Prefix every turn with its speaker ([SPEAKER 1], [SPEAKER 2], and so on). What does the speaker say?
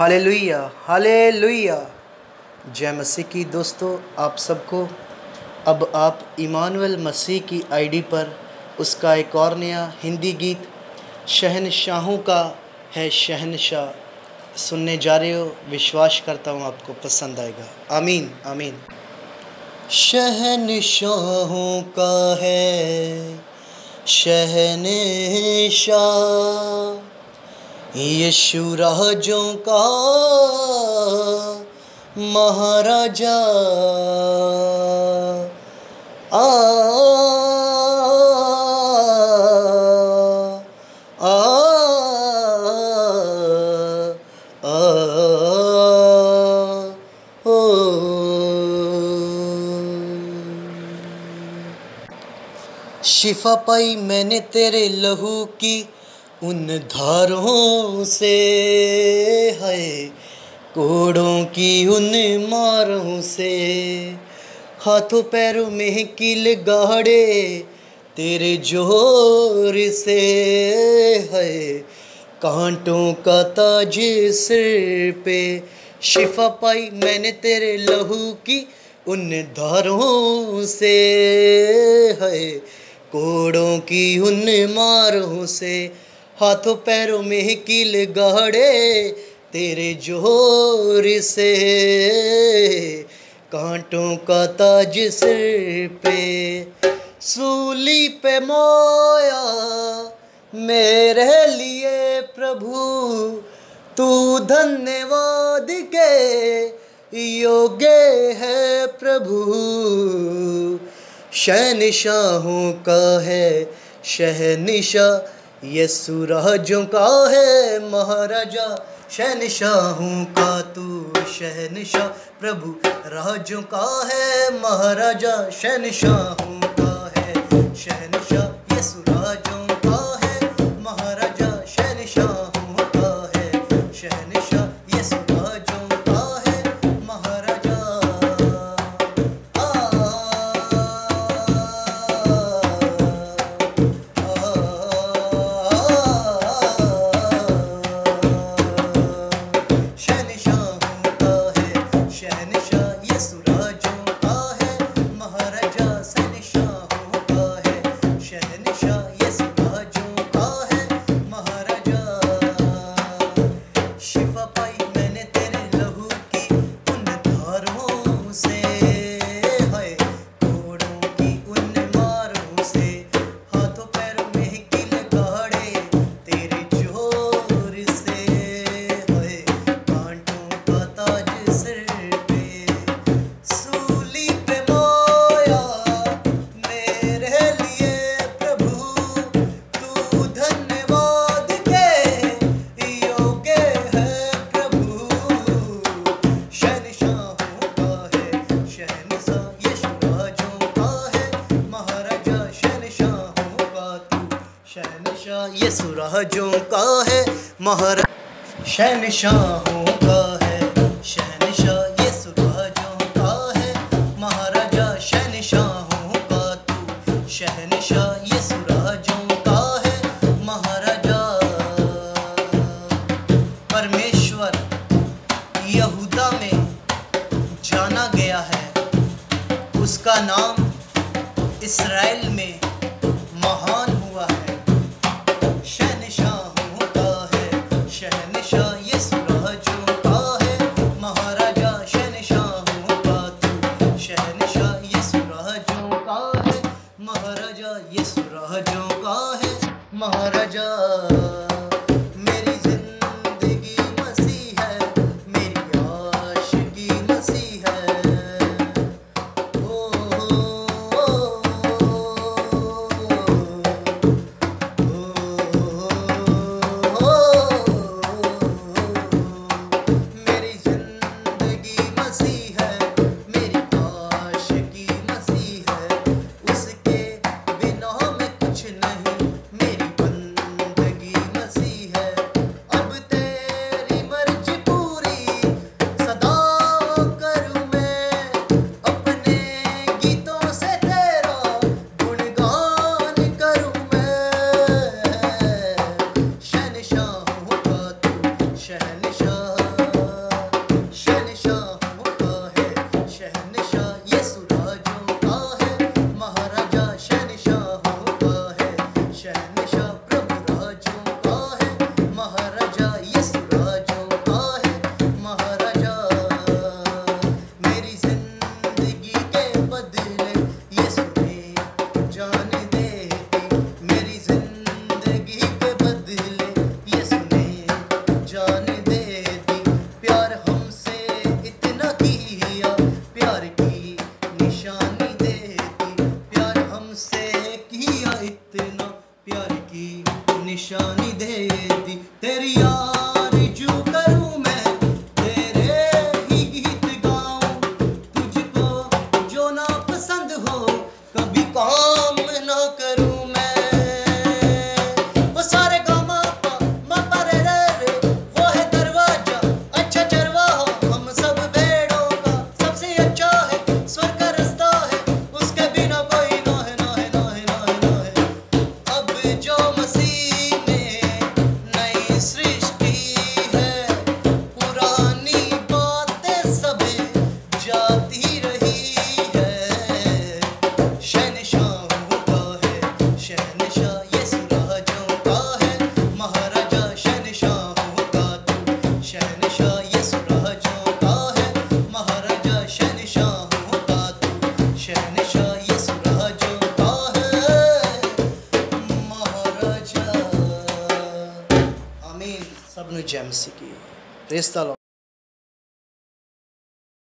[SPEAKER 1] Hallelujah hallelujah. जय मसीह की दोस्तों, आप सबको अब आप इमानुएल मसीह की आईडी पर उसका एक और नया हिंदी गीत शहनशाहों का है शहनशाह सुनने जा रहे हो। विश्वास करता हूँ आपको पसंद आएगा। आमीन आमीन। शहनशाहों का है शहनशाह, यीशु राजों का महाराजा। आ आ आ ओ शिफा पाई मैंने तेरे लहू की उन धारों से, है कोड़ों की उन मारों से। हाथों पैरों में कील गाड़े तेरे जोर से, है कांटों का ताज सिर पे। शिफा पाई मैंने तेरे लहू की उन धारों से, है कोड़ों की उन मारों से। हाथों पैरों में कील गाड़े तेरे जोर से, कांटों का ताज सिर पे। सूली पे मोया मेरे लिए प्रभु, तू धन्यवाद के योग्य है प्रभु। शहनशाहों का है शहनशाह, यीशु राजों का है महाराजा। शहनशाहों का तू शहनशाह, प्रभु राजों का है महाराजा। शहनशाहों का है शहनशाह, यीशु राजों का है महाराजा। शहनशाहों का है शहनशाह, यीशु राजों का है महाराजा। यीशु राजों का है महाराजा। शहनशाहों का है शहनशाह, यीशु राजों का है महाराजा। शहनशाहों का तू शहनशाह, यीशु राजों का है महाराजा। परमेश्वर यहूदा में जाना गया है, उसका नाम इस्राएल में महान हुआ है। शहनशाहों का है शहनशाह, यीशु राजों का है महाराजा। शहनशाहों का तू शहनशाह, यीशु राजों का है महाराजा। यीशु राजों का है महाराजा। मेरी जिंदगी मसीह है, मेरी आशिकी मसीह है। ओ जय मसीह की। Praise the Lord.